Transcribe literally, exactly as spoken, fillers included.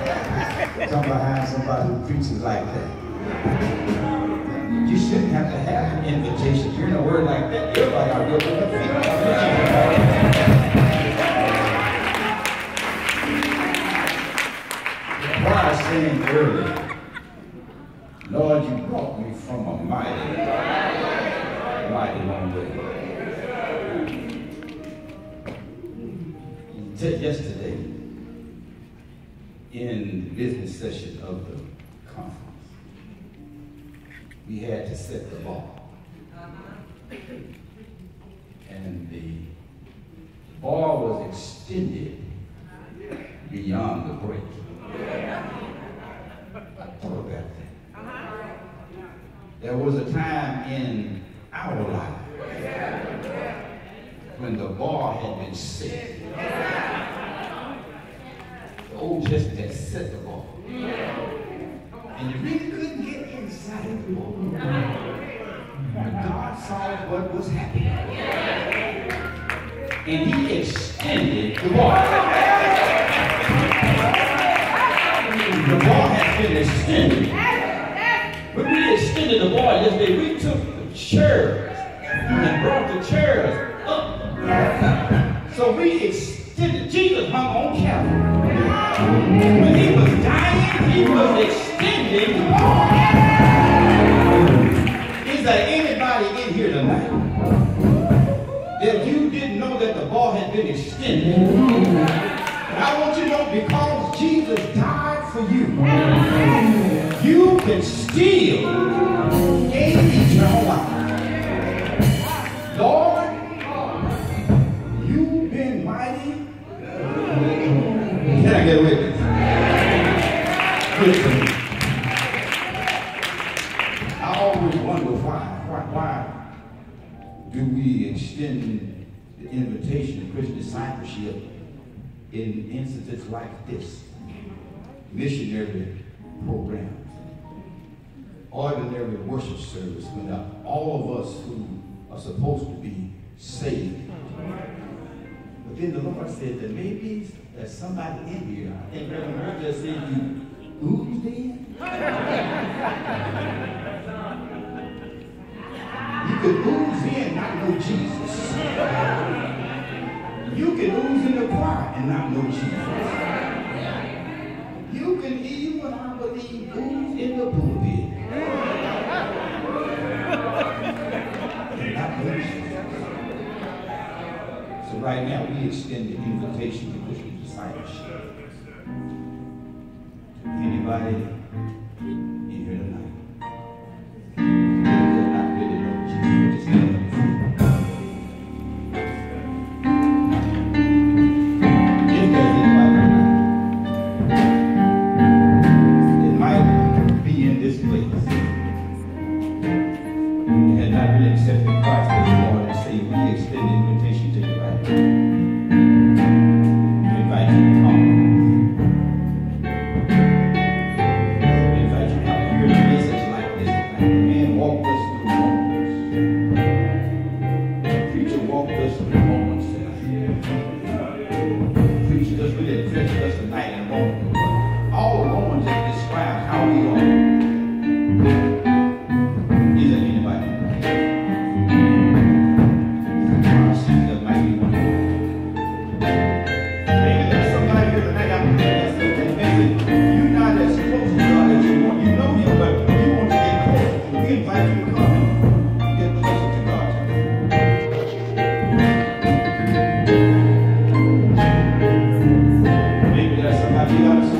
Come behind somebody who preaches like that. You shouldn't have to have an invitation. Hearing a word like that, everybody ought to go to their feet. The choir sang earlier, Lord, you brought me from a mighty, mighty long way. Yesterday, in the business session of the conference, we had to set the bar. And the bar was extended beyond the break. I thought about that. There was a time in our life when the bar had been set. The Old Testament had set the bar. And you really couldn't get inside of the bar. But God saw what was happening. And he extended the bar. The bar has been extended. When we extended the bar yesterday, we took the chairs and brought the chairs up. So we extended. Jesus hung on Calvary. When he was dying, he was extending the bar. Is there anybody in here tonight that you didn't know that the bar had been extended? And I want you to know, because Jesus died for you, you can still gain eternal life. Lord, you've been mighty. Can I get a witness? Good for me. I always wonder why, why, why do we extend the invitation of Christian discipleship in instances like this? Missionary programs, ordinary worship service, when all of us who are supposed to be saved. But then the Lord said that maybe there's somebody in here. I think Reverend Murphy just said you oozed in. You could ooze in and not know Jesus. You can ooze in the choir and not know Jesus. You can even, I believe, ooze in the pulpit. Not know Jesus. So right now we extend the invitation to Christian discipleship. Anybody in here tonight does not really know Jesus? Just stand up and say, if there's anybody that might be in this place and had not really accepted Christ as Lord and Savior, we extend the invitation to you right now. We invite you to come. Maybe there's somebody else.